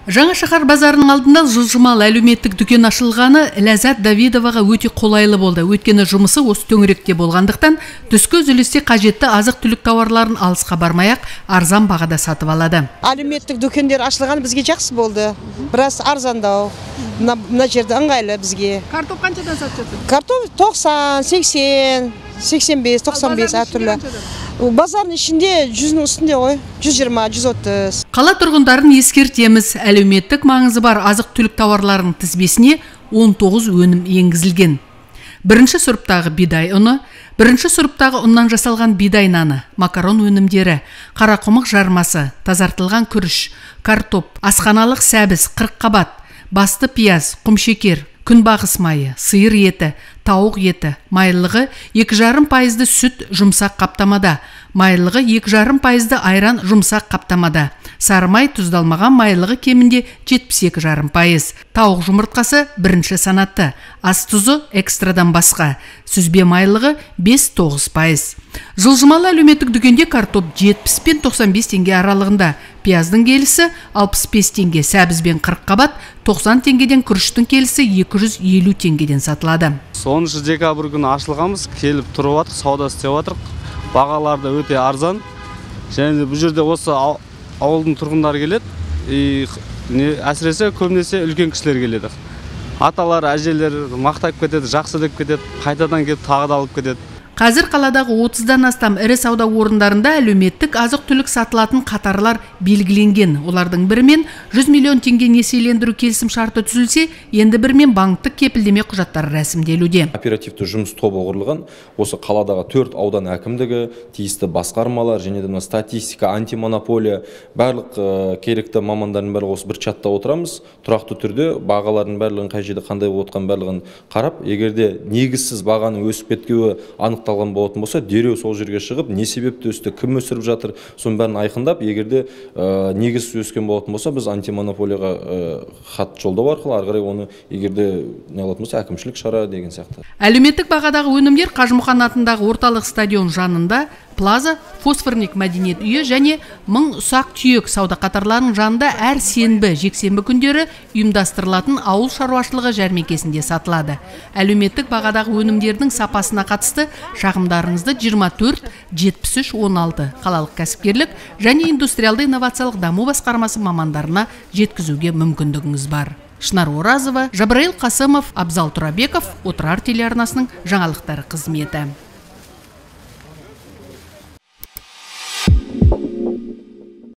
Жаңа шаһар базарының алдында жылжымалы әлеуметтік дүкен ашылғаны Ләззат Давидоваға өте қолайлы болды. Өйткені жұмысы осы төңіректе болғандықтан түскі үзілісте қажетті азық-түлік тауарларын алысқа бармай-ақ арзан бағада сатып алады. Әлеуметтік дүкендер ашылғаны бізге жақсы болды. Біраз арзандау. Мына жерде ыңғайлы бізге. Картоп қаншадан сатып жатыр? Картоп 90, 80, 85, 95 әртүрлі. Базардың ішінде 100-нің үстінде ғой, 120, 130. Қала тұрғындарын ескертеміз. Әлеуметтік маңызы бар азық-түлік тауарларының тізбесіне 19 өнім енгізілген. Бірінші сұрыптағы бидай ұны, бірінші сұрыптағы ұннан жасалған бидай наны, макарон өнімдері, қарақұмық жармасы, тазартылған күріш, картоп, асханалық сәбіз, қырыққабат, басты пияз, құмшекер, күнбағыс майы, сиыр еті, тауық еті, майлығы 2,5% сүт жұмсақ қаптамада, майлығы 2,5% айран жұмсақ қаптамада, сары май тұздалмаған майлығы кемінде 72,5%, тауық жұмыртқасы бірінші санатты, ас тұзы экстрадан басқа, сүзбе майлығы 5-9%. Жылжымалы әлеуметтік дүкенде картоп 70 пен 95 теңге аралығында, пияздың келісі 65 теңге, сәбіз бен қырыққабат 90 теңгеден, күріштің келісі 250 теңгеден сатылады. 10 декабрь күні ашылғанбыз, келіп тұрып жатырық, сауда істеп жатырық. Бағаларды өте арзан. Және бұл жерде осы ауылдың тұрғындары келеді. Әсіресе көбінесе үлкен кісілер келеді. Аталар, әжелер мақтап кетеді, жақсы деп кетеді, қайтадан келіп тағы да алып кетеді. Қазір қаладағы 30-дан астам ірі сауда орындарында әлеуметтік азық-түлік сатылатын қатарлар белгіленген. Олардың бірімен 100 миллион теңге несиелендіру келісім шарты түзілсе, енді бірімен банктік кепілдеме құжаттары рәсімделуде. Оперативті жұмыс тобы құрылған. Осы қаладағы 4 аудан әкімдігі, тиісті басқармалар, және де статистика, антимонополия, барлық керекті мамандардың барлығы осы бір чатта отырамыз. Тұрақты түрде бағалардың барлығын қай жерде қандай отқан барлығын қарап, егерде негізсіз бағаның өсіп кеткеуі анықталған болатын болса, дереу сол жерге шығып, не себепті өсті, кім өсіріп жатыр, соның бәрін айқындап, егерде негізсіз өскен болатын болса, біз антимонополияға хат жолдау арқылы ары қарай оны егерде не алатын болса, әкімшілік шара деген сияқты. Әлеуметтік бағадағы өнімдер Қажымұқан атындағы орталық стадион жанында Плаза, фосфорник мәдениет үйі және 1000 ұсақ түйек сауда қатарларының жанында әр сенбі, жексенбі күндері ұйымдастырылатын ауыл шаруашылығы жәрмеңкесінде сатылады. Әлеуметтік бағадағы өнімдердің сапасына қатысты шағымдарыңызды 24 73 16 қалалық кәсіпкерлік және индустриалды инновациялық даму басқармасы мамандарына жеткізуге мүмкіндігіңіз бар. Шынар Оразова, Жабраил Қасымов, Абзал Тұрабеков, Отырар телеарнасының жаңалықтары қызметі.